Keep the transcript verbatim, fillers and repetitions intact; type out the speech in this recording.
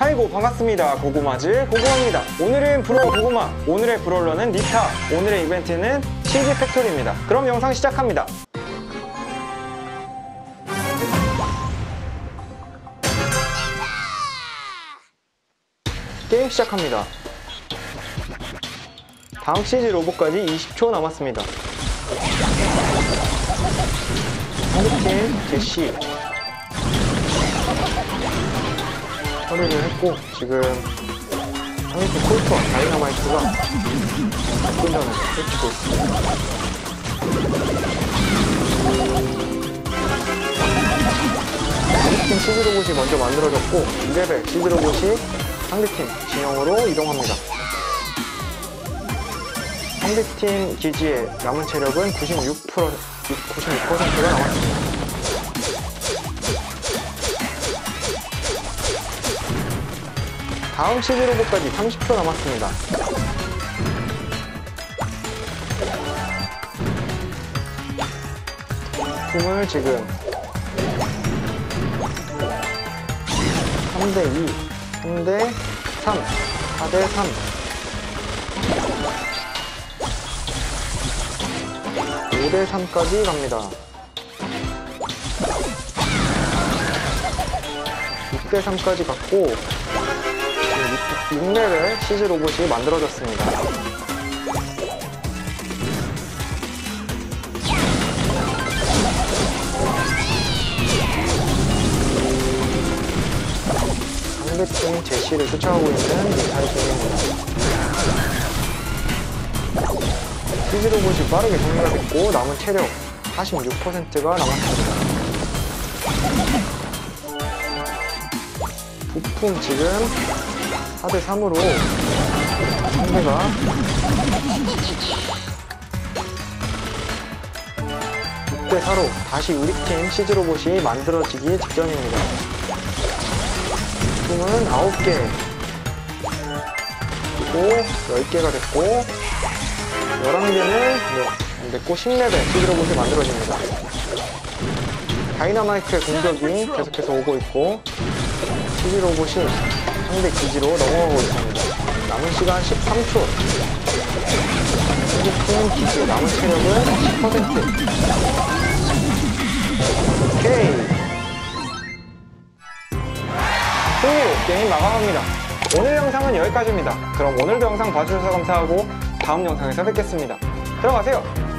아이고 반갑습니다. 고구마즈 고구마입니다. 오늘은 브롤 고구마, 오늘의 브롤러는 니타, 오늘의 이벤트는 치즈 팩토리입니다. 그럼 영상 시작합니다. 게임 시작합니다. 다음 치즈 로봇까지 이십 초 남았습니다. 상대팀 제시 처리를 했고, 지금 상대팀 콜트와 다이너마이트가 접근전을 펼치고 있습니다. 우리팀 치즈 로봇이 먼저 만들어졌고, 이 레벨 치즈 로봇이 상대팀 진영으로 이동합니다. 상대팀 기지의 남은 체력은 구십육 퍼센트, 구십육 퍼센트가 남았습니다. 다음 치즈 로봇까지 삼십 초 남았습니다. 팀을 지금 삼 대 이, 삼 대 삼, 사 대 삼, 오 대 삼까지 갑니다. 육 대 삼까지 갔고, 육 레벨 치즈 로봇이 만들어졌습니다. 상대팀 제시를 쫓아오고 있는 미타의 팀입니다. 치즈 로봇이 빠르게 정리가 됐고, 남은 체력 사십육 퍼센트가 남았습니다. 부품 지금 사 대 삼으로 상대가 육 대 사로 다시 우리팀 치즈 로봇이 만들어지기 직전입니다. 부품은 아홉 개 그리고 열 개가 됐고, 열한 개는 네, 됐고 십 레벨 치즈 로봇이 만들어집니다. 다이너마이트의 공격이 계속해서 오고 있고, 치즈 로봇이 상대 기지로 넘어가고 있습니다. 남은 시간 십삼 초. 상대팀 기지의 남은 체력은 십 퍼센트. 오케이. 승리로 게임 마감합니다. 오늘 영상은 여기까지입니다. 그럼 오늘도 영상 봐주셔서 감사하고 다음 영상에서 뵙겠습니다. 들어가세요.